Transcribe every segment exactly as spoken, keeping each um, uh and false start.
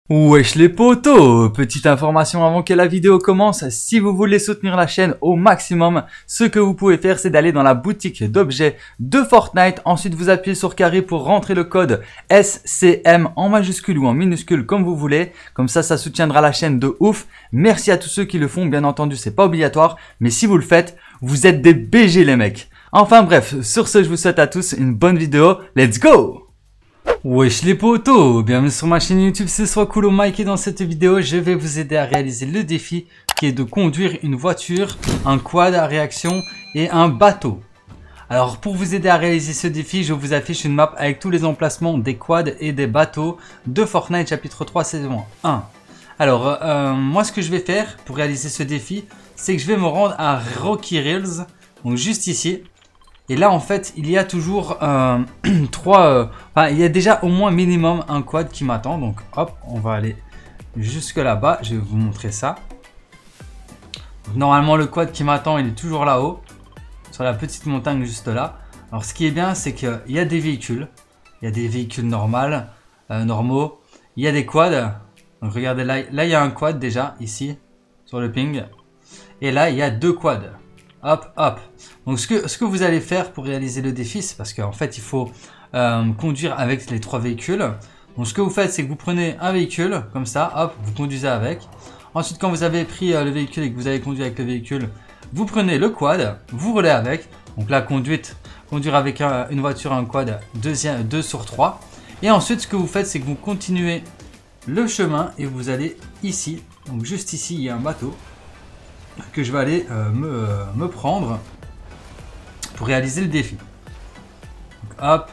Wesh les potos, petite information avant que la vidéo commence, si vous voulez soutenir la chaîne au maximum, ce que vous pouvez faire c'est d'aller dans la boutique d'objets de Fortnite, ensuite vous appuyez sur carré pour rentrer le code S C M en majuscule ou en minuscule comme vous voulez, comme ça ça soutiendra la chaîne de ouf. Merci à tous ceux qui le font, bien entendu c'est pas obligatoire, mais si vous le faites, vous êtes des B G les mecs. Enfin bref, sur ce je vous souhaite à tous une bonne vidéo, let's go! Wesh les potos, bienvenue sur ma chaîne YouTube, c'est Swacoolo Mike et dans cette vidéo je vais vous aider à réaliser le défi qui est de conduire une voiture, un quad à réaction et un bateau. Alors pour vous aider à réaliser ce défi, je vous affiche une map avec tous les emplacements des quads et des bateaux de Fortnite chapitre trois saison un. Alors euh, moi ce que je vais faire pour réaliser ce défi, c'est que je vais me rendre à Rocky Rills, donc juste ici. Et là, en fait, il y a toujours euh, trois... Euh, enfin, il y a déjà au moins minimum un quad qui m'attend. Donc, hop, on va aller jusque là-bas. Je vais vous montrer ça. Donc, normalement, le quad qui m'attend, il est toujours là-haut. Sur la petite montagne juste là. Alors, ce qui est bien, c'est qu'il y a des véhicules. Il y a des véhicules normaux. Euh, normaux. Il y a des quads. Donc, regardez, là, là, il y a un quad déjà, ici, sur le ping. Et là, il y a deux quads. Hop, hop. Donc ce que, ce que vous allez faire pour réaliser le défi, c'est parce qu'en fait il faut euh, conduire avec les trois véhicules. Donc ce que vous faites, c'est que vous prenez un véhicule, comme ça, hop, vous conduisez avec. Ensuite, quand vous avez pris euh, le véhicule et que vous avez conduit avec le véhicule, vous prenez le quad, vous roulez avec. Donc la conduite, conduire avec un, une voiture, un quad, deuxième, deux sur trois. Et ensuite, ce que vous faites, c'est que vous continuez le chemin et vous allez ici. Donc juste ici, il y a un bateau que je vais aller euh, me, euh, me prendre pour réaliser le défi. Donc, hop,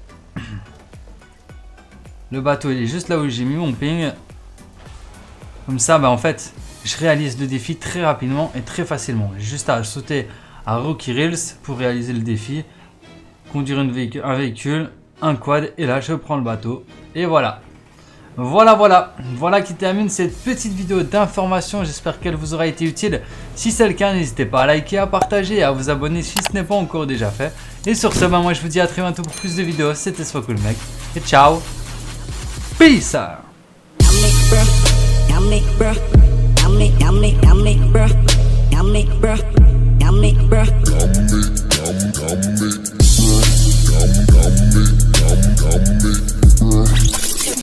le bateau il est juste là où j'ai mis mon ping. Comme ça, bah en fait, je réalise le défi très rapidement et très facilement. J'ai juste à sauter à Rocky Rills pour réaliser le défi, conduire une véhicule, un véhicule, un quad et là je prends le bateau et voilà. Voilà, voilà, voilà qui termine cette petite vidéo d'information. J'espère qu'elle vous aura été utile. Si c'est le cas, n'hésitez pas à liker, à partager et à vous abonner si ce n'est pas encore déjà fait. Et sur ce, bah, moi je vous dis à très bientôt pour plus de vidéos. C'était Swacoolo Mike et ciao. Peace.